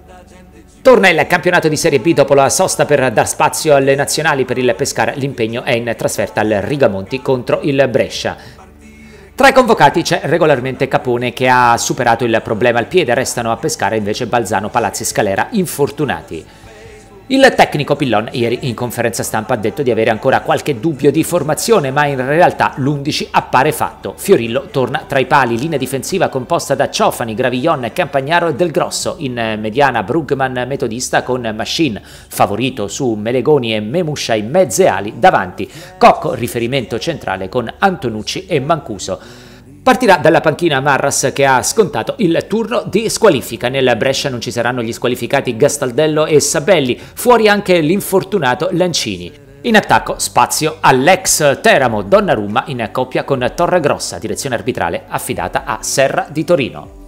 Torna il campionato di Serie B dopo la sosta per dar spazio alle nazionali per il Pescara. L'impegno è in trasferta al Rigamonti contro il Brescia. Tra i convocati c'è regolarmente Capone, che ha superato il problema al piede. Restano a Pescara invece Balzano, Palazzi e Scalera, infortunati. Il tecnico Pillon ieri in conferenza stampa ha detto di avere ancora qualche dubbio di formazione, ma in realtà l'11 appare fatto. Fiorillo torna tra i pali, linea difensiva composta da Ciofani, Gravillon, Campagnaro e Del Grosso, in mediana Brugman metodista con Machine, favorito su Melegoni e Memuscia in mezze ali, davanti Cocco, riferimento centrale con Antonucci e Mancuso. Partirà dalla panchina Marras, che ha scontato il turno di squalifica. Nel Brescia non ci saranno gli squalificati Gastaldello e Sabelli, fuori anche l'infortunato Lancini. In attacco spazio all'ex Teramo, Donnarumma in coppia con Torregrossa, direzione arbitrale affidata a Serra di Torino.